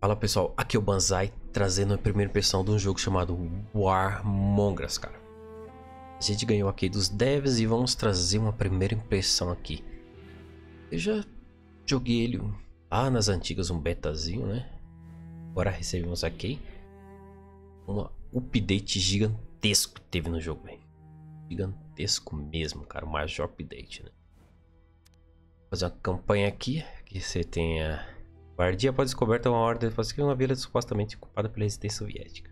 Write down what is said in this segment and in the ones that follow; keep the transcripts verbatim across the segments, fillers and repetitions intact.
Fala pessoal, aqui é o Banzai, trazendo a primeira impressão de um jogo chamado War Among Us, cara. A gente ganhou aqui dos devs e vamos trazer uma primeira impressão aqui. Eu já joguei ele lá nas antigas, um betazinho, né? Agora recebemos aqui um update gigantesco que teve no jogo, velho. Gigantesco mesmo, cara, o maior update, né? Vou fazer uma campanha aqui, que você tenha... Guardia após descoberta uma ordem de uma vila supostamente ocupada pela resistência soviética.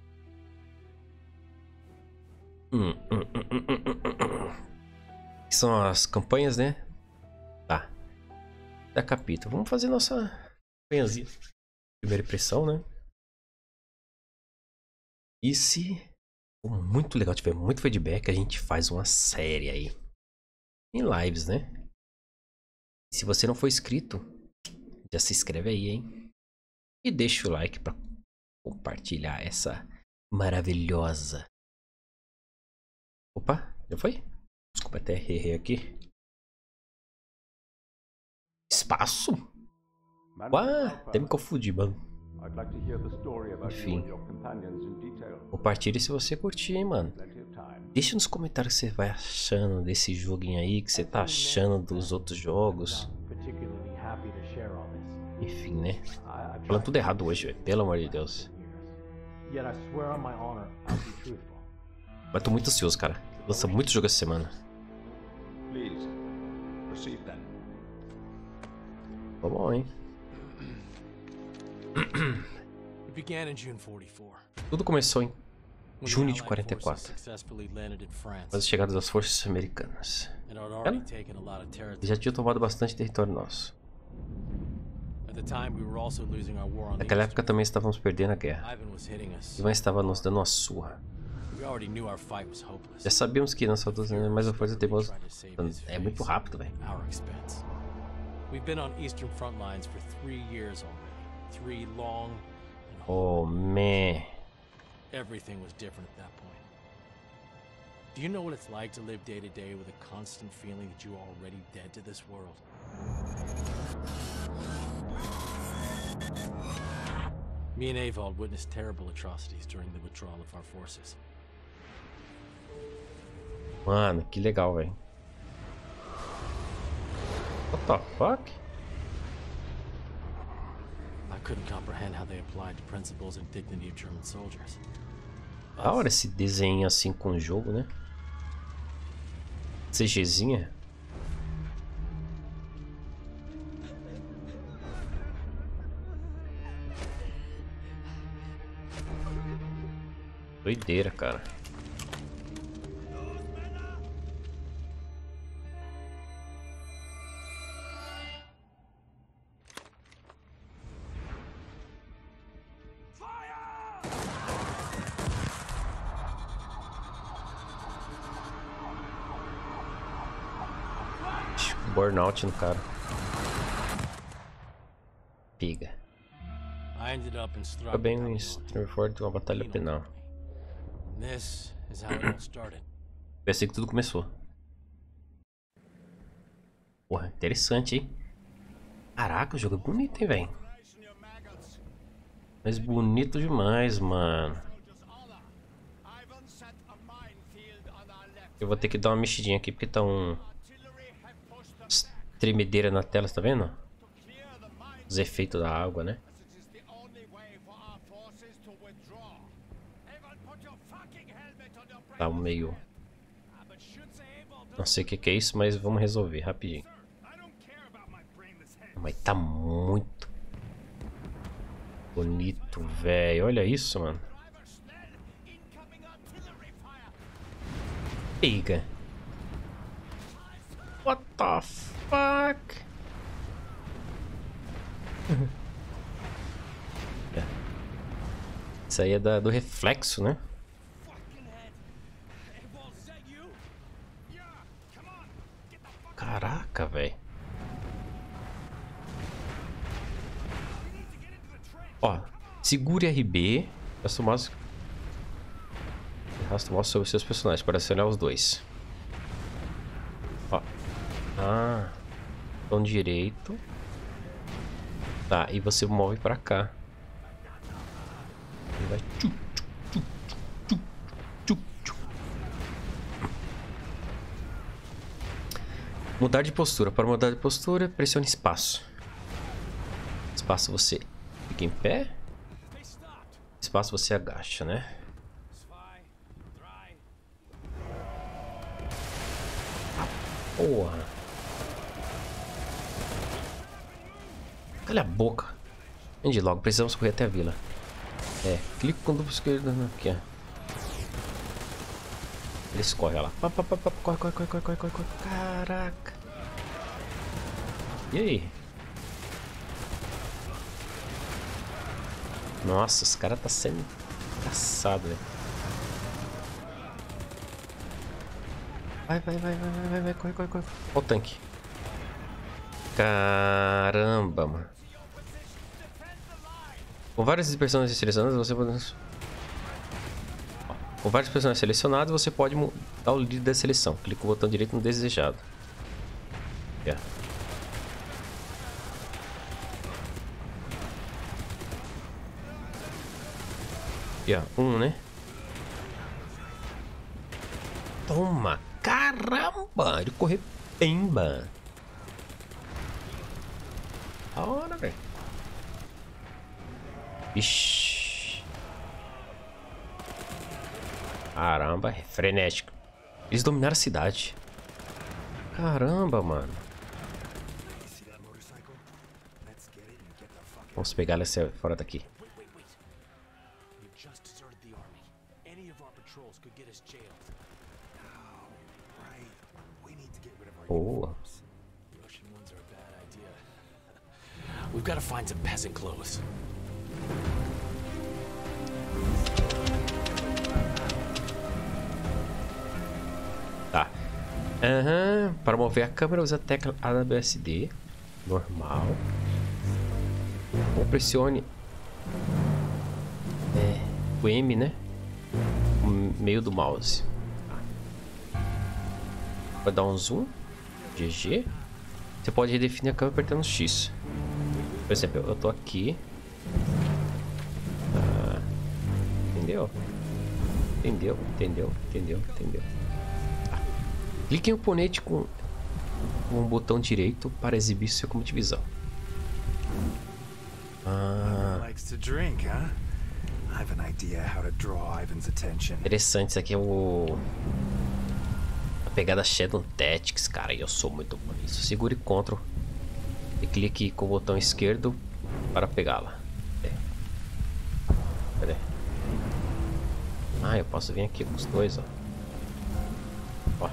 Hum, hum, hum, hum, hum, hum. Que são as campanhas, né? Tá. Da capítulo. Vamos fazer nossa campanhazinha. Primeira impressão, né? E se for muito legal, tiver muito feedback, a gente faz uma série aí. Em lives, né? E se você não for inscrito, já se inscreve aí, hein? E deixa o like para compartilhar essa maravilhosa. Opa, já foi? Desculpa até errei aqui. Espaço? Ué, até me confundi, mano. Enfim. Compartilhe se você curtir, hein, mano. Deixa nos comentários o que você vai achando desse joguinho aí, o que você tá achando dos outros jogos. Enfim, né? Falando tudo errado hoje, velho. Pelo amor de Deus. Mas tô muito ansioso, cara. Lança muito jogo essa semana. Tá bom, hein? Tudo começou em junho de quarenta e quatro, após a chegada das forças americanas. Eles já tinham tomado bastante território nosso. Naquela época também estávamos perdendo a guerra. Ivan estava nos dando uma surra. Já sabíamos que nossa luta é mais forte temos. É muito rápido, velho. Oh, man. Everything was different at that point. Do you know what it's like to live day to day with a constant feeling that you are already dead to this world? Me and Avald witnessed terrible atrocities during the withdrawal of our forces. Mano, que legal, velho. What the fuck? I couldn't comprehend how they applied the principles and dignity of German soldiers. Da hora esse desenho assim com o jogo, né? CGzinha. Doideira, cara. Burnout no cara. Piga. Fica bem um Stratford de uma batalha penal. Foi assim que tudo começou. Porra, interessante, hein? Caraca, o jogo é bonito, hein, velho? Mas bonito demais, mano. Eu vou ter que dar uma mexidinha aqui porque tá um... tremedeira na tela, tá vendo? Os efeitos da água, né? Tá meio... Não sei o que que é isso, mas vamos resolver rapidinho. Mas tá muito bonito, velho. Olha isso, mano. Pega. What the fuck? Isso aí é da, do reflexo, né? Caraca, velho. Ó, segure R B. Arrasta o mouse. Arrasta o mouse sobre seus personagens para acionar os dois. Ó. Ah. Botão direito. Tá, e você move pra cá. vai. Tchu, tchu, tchu, tchu, tchu. Mudar de postura. Para mudar de postura, pressione espaço. Espaço você fica em pé. Espaço você agacha, né? Porra. Cala a boca. Ande logo, precisamos correr até a vila. É, clique com duplo esquerdo aqui, ó. Eles correm, olha lá. Pá, pá, pá, pá, corre, corre, corre, corre, corre, corre, corre. Caraca. E aí? Nossa, os caras tá sendo caçado, velho. Vai, vai, vai, vai, vai, vai, vai, corre, corre, corre. Olha o tanque. Caramba, mano. Com várias personagens selecionadas, você pode... Com vários personagens selecionados, você pode mudar o líder da seleção. Clica com o botão direito no desejado. Yeah. Yeah, um, né? Toma! Caramba! Ele correu pemba! Olha, velho. Ixi. Caramba, é frenético. Eles dominaram a cidade. Caramba, mano. Vamos pegar ela fora daqui. Boa. We've got to find some peasant clothes. Tá. Uhum. Para mover a câmera, usa a tecla A W S D. Normal. Ou pressione é, o M, né? O meio do mouse. Tá. Vou dar um zoom. G G. Você pode redefinir a câmera apertando X. Por exemplo, eu tô aqui. Ah, entendeu? Entendeu? Entendeu? Entendeu? Entendeu? Ah. Clique em oponente com, com o botão direito para exibir seu campo de visão. Ah. Interessante, isso aqui é o... a pegada Shadow Tactics, cara. E eu sou muito bom nisso. Segure Ctrl e clique com o botão esquerdo para pegá-la. É. Cadê? Ah, eu posso vir aqui com os dois, ó. Ó.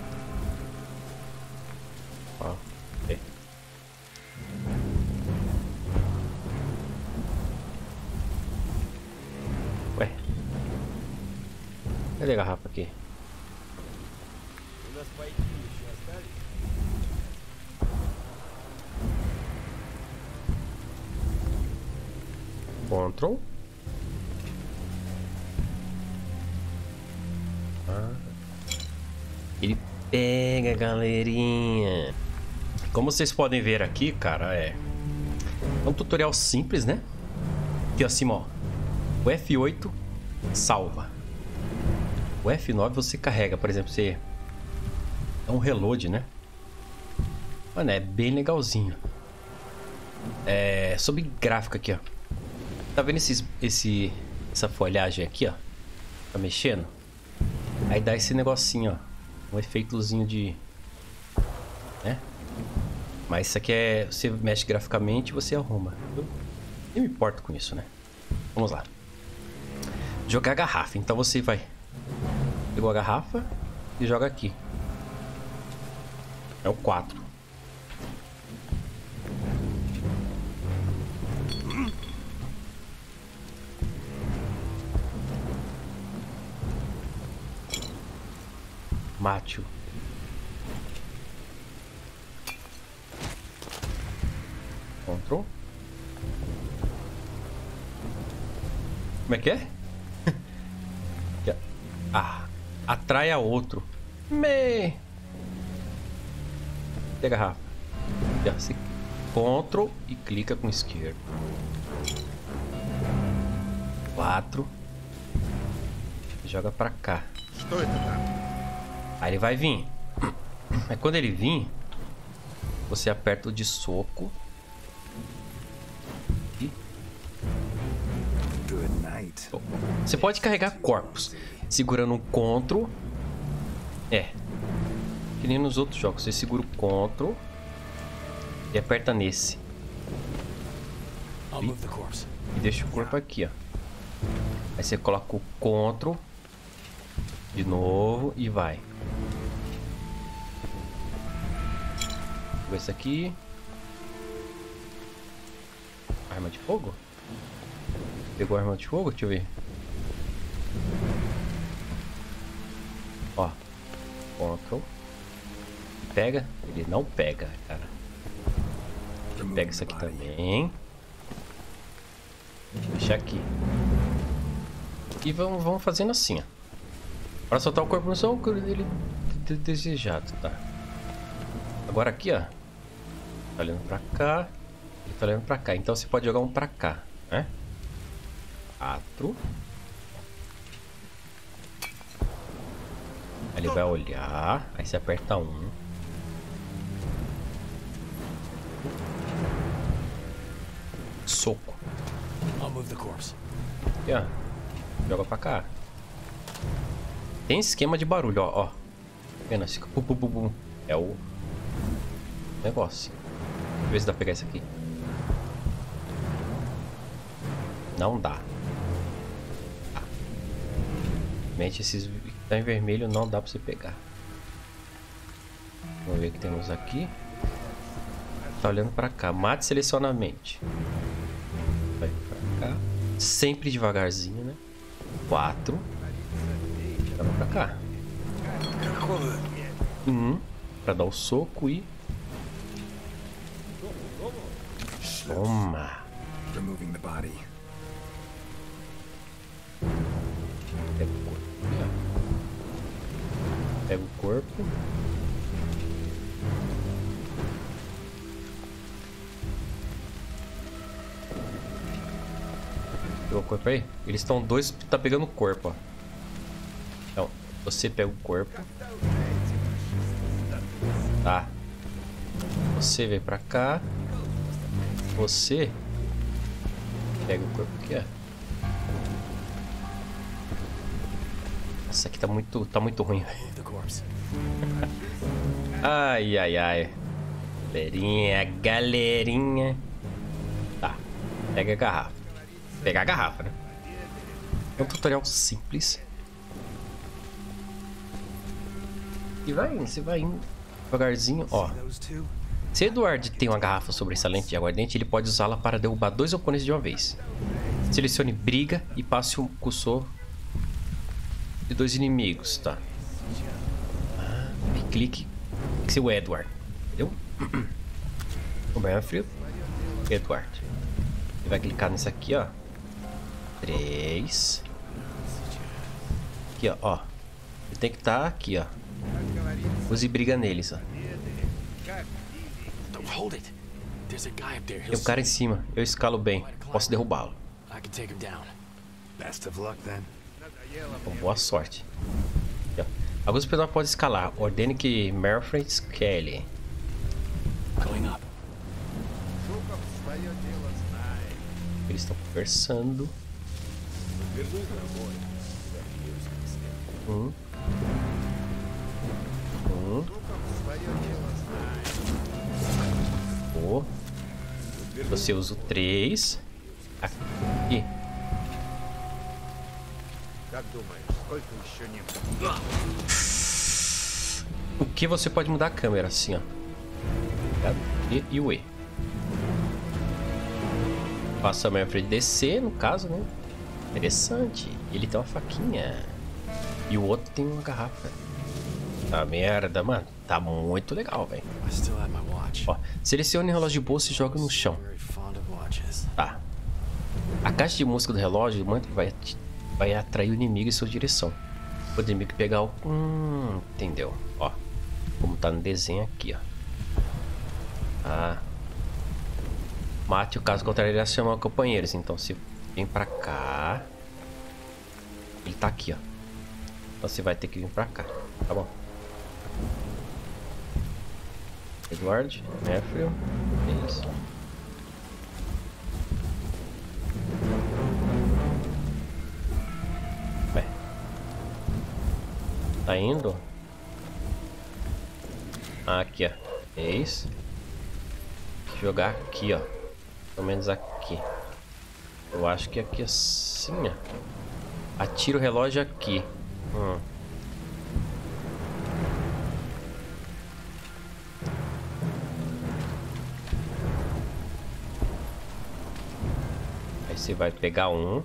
Ó. É. Ué. Cadê a garrafa aqui? Ctrl. Ah. Ele pega, galerinha. Como vocês podem ver aqui, cara, é é um tutorial simples, né? Aqui acima, ó, o F oito salva, o F nove você carrega, por exemplo, você dá um reload, né? Mano, é bem legalzinho. É sobre gráfico aqui, ó. Tá vendo esses, esse, essa folhagem aqui, ó? Tá mexendo? Aí dá esse negocinho, ó. Um efeitozinho de... né? Mas isso aqui é... você mexe graficamente e você arruma. Eu nem me importo com isso, né? Vamos lá. Jogar garrafa. Então você vai... pegou a garrafa e joga aqui. É o quatro. Mate-o. Ctrl. Como é que é? Ah, atrai a outro. Me. Pega a garrafa. Ctrl e clica com esquerdo. Quatro. Joga pra cá. Aí ele vai vir. Aí quando ele vir, você aperta o de soco. E... Você pode carregar corpos segurando um control. É. Que nem nos outros jogos. Você segura o control e aperta nesse. E, e deixa o corpo aqui, ó. Aí você coloca o control de novo e vai. Vou esse aqui. Arma de fogo? Pegou a arma de fogo? Deixa eu ver. Ó. Control. Pega? Ele não pega, cara. Pega isso aqui também. Deixa aqui. E vamos, vamos fazendo assim, ó. Para soltar o corpo no som dele desejado, tá? Agora aqui, ó. Tá olhando pra cá. Ele tá olhando pra cá. Então você pode jogar um pra cá, né? Quatro. Aí ele vai olhar. Aí você aperta um. Soco. Aqui, ó. Joga pra cá. Tem esquema de barulho, ó. Ó. Apenas fica. Pum, pum, pum, pum. É o negócio. Deixa eu ver se dá pra pegar isso aqui. Não dá. Tá. Mente, esses que tá em vermelho não dá pra você pegar. Vamos ver o que temos aqui. Tá olhando pra cá. Mate e seleciona a mente. Vai pra cá. Sempre devagarzinho, né? Quatro. Joga pra cá. Um. Pra dar o soco e... Toma. Pega o corpo. Pega o corpo. Pegou o corpo aí? Eles estão dois, tá pegando o corpo, ó. Então, você pega o corpo. Tá. Você vem pra cá. Você pega o corpo aqui, ó. Nossa, aqui tá muito, tá muito ruim. Ai, ai, ai. Galerinha, galerinha. Tá. Pega a garrafa. Pegar a garrafa, né? É um tutorial simples. E vai indo, você vai indo devagarzinho, ó. Se Edward tem uma garrafa sobressalente de aguardente, ele pode usá-la para derrubar dois oponentes de uma vez. Selecione briga e passe um cursor de dois inimigos, tá? Ah, e clique se o Edward, entendeu? O Manfred, Edward. Ele vai clicar nesse aqui, ó. Três. Aqui, ó, ó. Ele tem que estar tá aqui, ó. Use briga neles, ó. Tem um cara em cima. Eu escalo bem. Posso derrubá-lo. Boa sorte. Aqui, ó. Alguns pessoas podem escalar. Ordene que Manfred escale. Eles estão conversando. Um. Um. Oh. Você usa o três. Aqui. O que você pode mudar a câmera assim, ó. E, e o E. Faça a Manfred descer, no caso, né? Interessante. Ele tem uma faquinha. E o outro tem uma garrafa. Tá merda, mano. Tá muito legal, velho. Ó, selecione o relógio de bolso e joga no chão. Tá. A caixa de música do relógio vai, vai atrair o inimigo em sua direção. O inimigo pegar o... Hum, entendeu? Ó. Como tá no desenho aqui, ó. Ah. Mate o caso contrário, ele chama companheiros. Então se vem pra cá. Ele tá aqui, ó. Você vai ter que vir pra cá, tá bom? Edward, Matthew, é isso. Bem, tá indo? Ah, aqui, ó. É isso. Jogar aqui, ó. Pelo menos aqui. Eu acho que aqui assim, ó. Atira o relógio aqui. Hum. Aí você vai pegar um.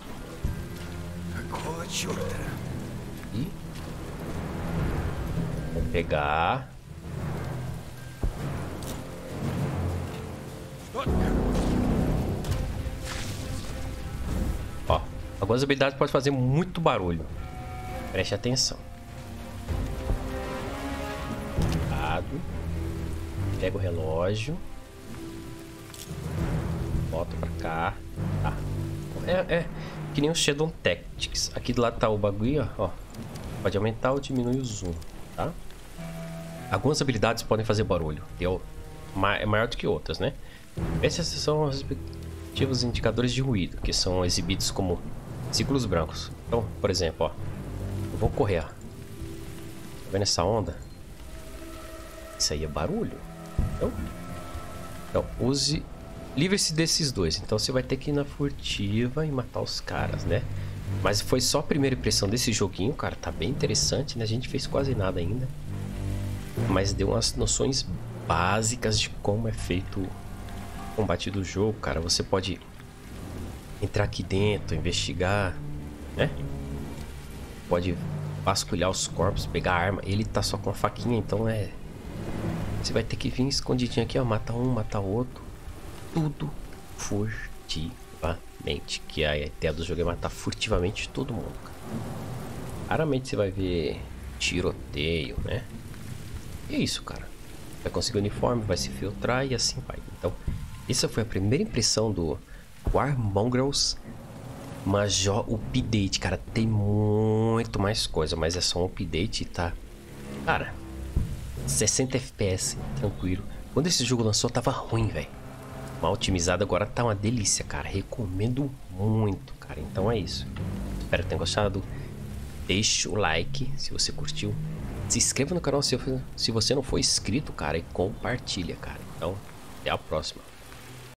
E vai pegar. Ó, algumas habilidades podem fazer muito barulho. Preste atenção. Cuidado. Pega o relógio. Volta pra cá. Tá. É, é que nem o Shadow Tactics. Aqui do lado tá o bagulho, ó. Pode aumentar ou diminuir o zoom, tá? Algumas habilidades podem fazer barulho. É maior do que outras, né? Esses são os respectivos indicadores de ruído, que são exibidos como círculos brancos. Então, por exemplo, ó. Eu vou correr, ó. Tá vendo essa onda? Isso aí é barulho. Então, então use... Livre-se desses dois. Então você vai ter que ir na furtiva e matar os caras, né? Mas foi só a primeira impressão desse joguinho, cara. Tá bem interessante, né? A gente fez quase nada ainda. Mas deu umas noções básicas de como é feito o combate do jogo, cara. Você pode entrar aqui dentro, investigar, né? Pode vasculhar os corpos, pegar a arma. Ele tá só com a faquinha, então é... Você vai ter que vir escondidinho aqui, ó. Matar um, matar outro. Tudo furtivamente. Que a ideia do jogo é matar furtivamente todo mundo, cara. Raramente você vai ver tiroteio, né? E é isso, cara. Vai conseguir o uniforme, vai se filtrar e assim vai. Então, essa foi a primeira impressão do War Mongrels Major Update, cara. Tem muito mais coisa, mas é só um update, tá? Cara, sessenta F P S, tranquilo. Quando esse jogo lançou, tava ruim, velho. Mal otimizado, agora tá uma delícia, cara. Recomendo muito, cara. Então é isso. Espero que tenham gostado. Deixa o like se você curtiu. Se inscreva no canal se, se você não for inscrito, cara. E compartilha, cara. Então, até a próxima.